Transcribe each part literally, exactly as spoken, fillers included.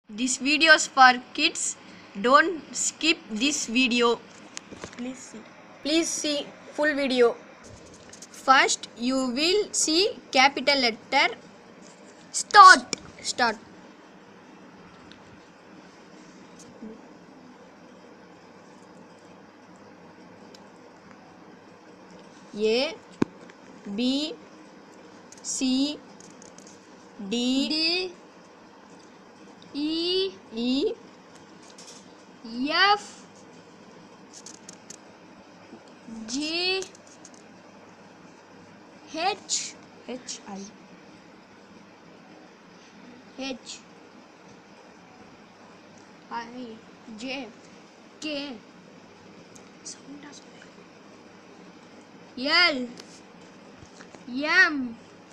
This video is for kids. Don't skip this video. Please see. Please see full video. First, you will see capital letter. Start. Start. A, B, C, D, D E E, F G H H, I, H I J K L M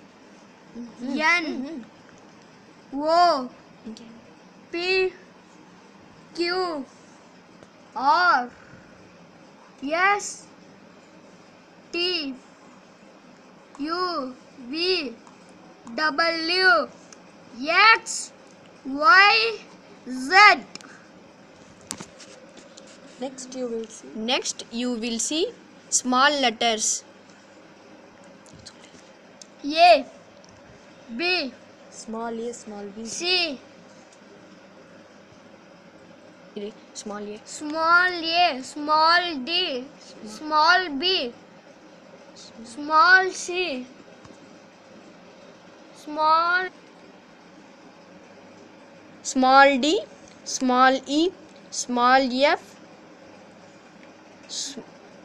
N O P Q R S T U V W X Y Z. Next you will see. Next you will see small letters. A B Small A, small B. C Small A. small a small d small b small c small Small D, small E, small F, s-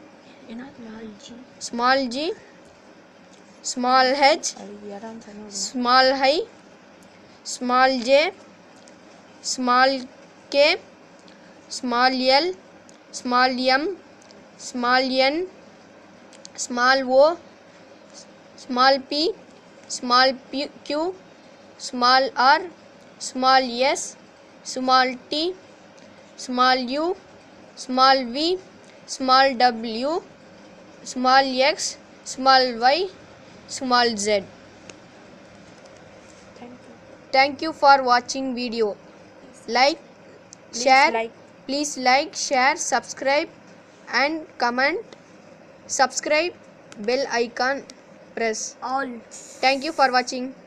small G, small H, small I, small J, small K, small L, small M, small N, small O, small P, small P, Q, small R, small S, small T, small U, small V, small W, small X, small Y, small Z. Thank you. Thank you for watching video. Like, Please share, like. please like, share, subscribe and comment. Subscribe, bell icon press. All. Thank you for watching.